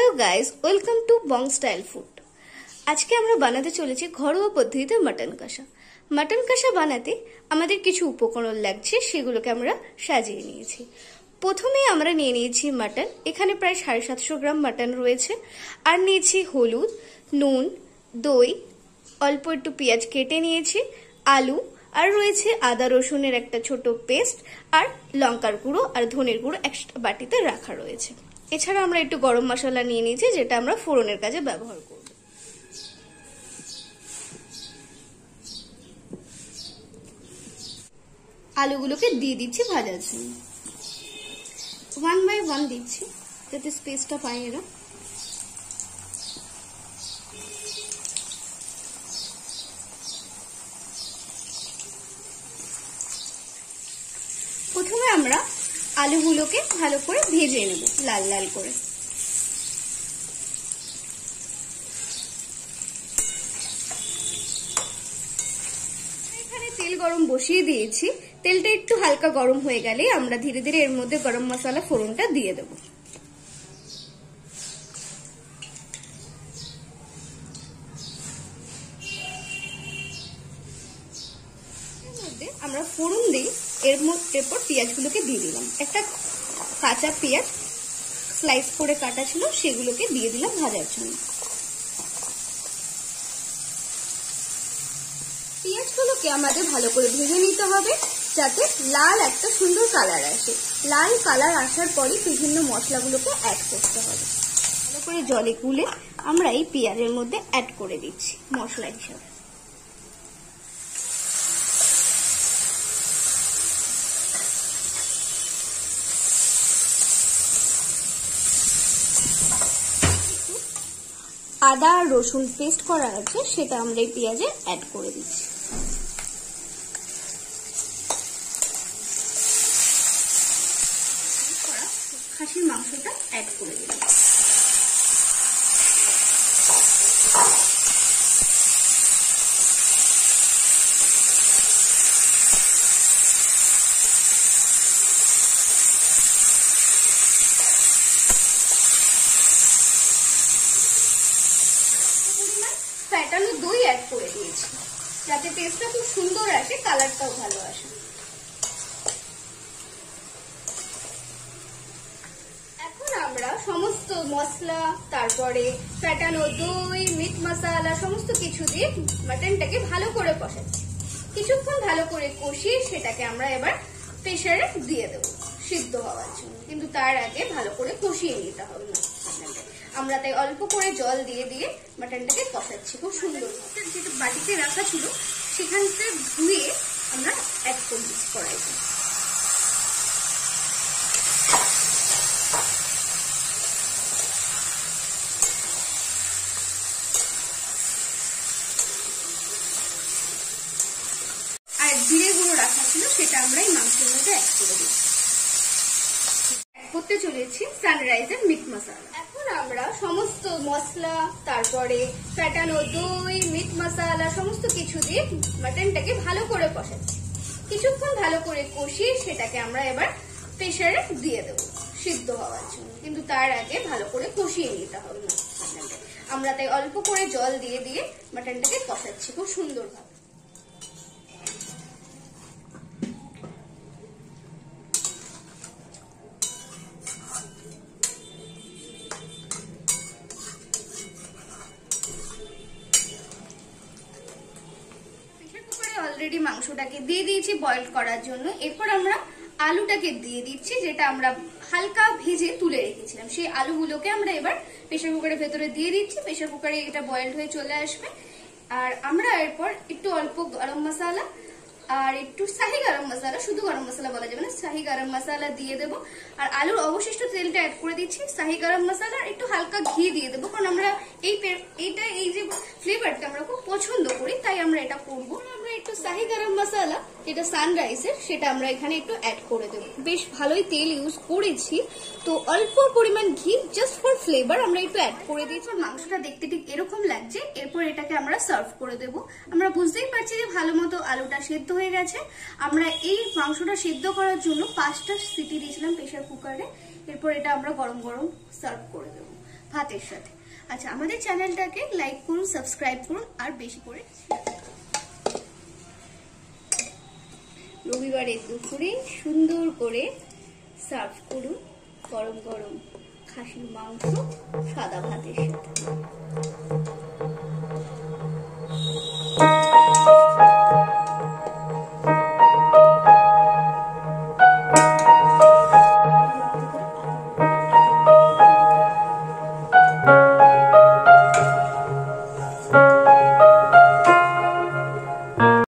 Hello guys, welcome to Bong style food. আজকে আমরা বানাতে চলেছি ঘরোয়া পদ্ধতিতে মাটন কষা। মাটন কষা বানাতে আমাদের কিছু উপকরণ লাগছে, সেগুলোকে আমরা সাজিয়ে নিয়েছি। প্রথমেই আমরা নিয়ে নিয়েছি মাটন, এখানে প্রায় 750 গ্রাম মাটন রয়েছে। আর নিয়েছি হলুদ, নুন, দই, অল্প একটু পেঁয়াজ কেটে নিয়েছি, আলু, আর রয়েছে আদা রসুনের একটা ছোট পেস্ট, আর লঙ্কার গুঁড়ো আর ধনের গুঁড়ো একটা বাটিতে রাখা রয়েছে। এছাড়া আমরা একটু গরম মশলা নিয়ে নিয়েছি, যেটা আমরা ফোড়নের কাজে ব্যবহার করব। আলুগুলোকে দিয়ে দিচ্ছি ভাজার জন্য, 1 বাই 1 দিচ্ছি যাতে স্পেসটা পাই এরা। প্রথমে আমরা আলুগুলোকে ভালো করে ভেজে নেব, লাল লাল করে। এখানে তেল গরম বসিয়ে দিয়েছি, তেলটা একটু হালকা গরম হয়ে গেলে আমরা ধীরে ধীরে এর মধ্যে গরম মশলা ফোড়নটা দিয়ে দেব। এর মধ্যে আমরা ফোড়ন দিই, এরপর পেঁয়াজগুলোকে দিয়ে দিলাম। একটা কাঁচা পেঁয়াজ স্লাইস করে কাটা ছিল, সেগুলোকে দিয়ে দিলাম ভাজার জন্য। পেঁয়াজগুলোকে আমাদের ভালো করে ভেজে নিতে হবে, যাতে লাল একটা সুন্দর কালার আসে। লাল কালার আসার পরে বিভিন্ন মশলাগুলোকে অ্যাড করতে হবে। ভালো করে জলে গুলে আমরা এই পেঁয়াজের মধ্যে অ্যাড করে দিচ্ছি মশলা হিসাবে। আদা আর রসুন পেস্ট করা আছে, সেটা আমরা এই পেঁয়াজে অ্যাড করে দিচ্ছি। খাসির মাংসটা অ্যাড করে দিলাম। ফ্যাটানো দই অ্যাড করে দিয়েছি, যাতে টেস্টটা খুব সুন্দর আসে, কালারটাও ভালো আসে। এখন আমরা সমস্ত মশলা, তারপরে ফ্যাটানো দই, মিট মশলা সমস্ত কিছু দিয়ে মাটনটাকে ভালো করে কষাচ্ছি। কিছুক্ষণ ভালো করে কষিয়ে সেটাকে আমরা এবার প্রেসারে দিয়ে দেবো সিদ্ধ হওয়ার জন্য, কিন্তু তার আগে ভালো করে কষিয়ে নিতে হবে মাটনটাকে। আমরা তাই অল্প করে জল দিয়ে দিয়ে মাটনটাকে কষাচ্ছি খুব সুন্দর। যেটা বাটিতে রাখা ছিল সেখান থেকে ধুয়ে আমরা অ্যাড করে দিচ্ছি কড়াইতে। আর জিরে গুঁড়ো রাখা ছিল, সেটা আমরা এই মাংসের মধ্যে অ্যাড করে দিচ্ছি। করতে চলেছি সানরাইজের মিট মশলা। এখন আমরা সমস্ত মশলা, তারপরে ফ্যাটানো দই, মিট মশলা সমস্ত কিছু দিয়ে মাটনটাকে ভালো করে কষাচ্ছি। কিছুক্ষণ ভালো করে কষিয়ে সেটাকে আমরা এবার প্রেসারে দিয়ে দেবো সিদ্ধ হওয়ার জন্য, কিন্তু তার আগে ভালো করে কষিয়ে নিতে হবে মাটনটাকে। আমরা তাই অল্প করে জল দিয়ে দিয়ে মাটনটাকে কষাচ্ছি খুব সুন্দরভাবে। অলরেডি মাংসটাকে দিয়ে দিয়েছি বয়েল করার জন্য। এরপর আমরা আলুটাকে দিয়ে দিচ্ছি, যেটা আমরা হালকা ভেজে তুলে রেখেছিলাম। সেই আলুগুলোকে আমরা এবার প্রেসার কুকারের ভেতরে দিয়ে দিচ্ছি। প্রেসার কুকারে এটা বয়েলড হয়ে চলে আসবে। আর আমরা এরপর একটু অল্প গরম মশলা আর একটু শাহি গরম মশলা, শুধু গরম মশলা বলা যাবে না, শাহি গরম মশলা দিয়ে দেবো। আর আলুর অবশিষ্ট তেলটা অ্যাড করে দিচ্ছি, শাহি গরম মশলা আর একটু হালকা ঘি দিয়ে দেবো, কারণ আমরা এই যে ফ্লেভারটা আমরা খুব পছন্দ করি, তাই আমরা এটা করবো। আমরা একটু শাহি গরম মশলা, যেটা সানরাইজের, সেটা আমরা এখানে একটু অ্যাড করে দেবো। বেশ ভালোই তেল ইউজ করেছি, তো অল্প পরিমাণ ঘি জাস্ট ফর ফ্লেভার আমরা একটু অ্যাড করে দিয়েছি। মাংসটা দেখতে ঠিক এরকম লাগছে। এরপর এটাকে আমরা সার্ভ করে দেবো। আমরা বুঝতেই পারছি যে ভালো মতো আলুটা সেদ্ধ হয়ে গেছে। আমরা এই মাংসটা সিদ্ধ করার জন্য 5টা সিটি দিয়েছিলাম প্রেসার কুকারে। এরপর এটা আমরা গরম গরম সার্ভ করে দেবো। ভাতের সাথে। আচ্ছা, আমাদের চ্যানেলটাকে লাইক করুন, সাবস্ক্রাইব করুন আর বেশি করে। রবিবারের দুপুরে সুন্দর করে সার্ভ করুন গরম গরম খাসির মাংস সাদা ভাতের সাথে।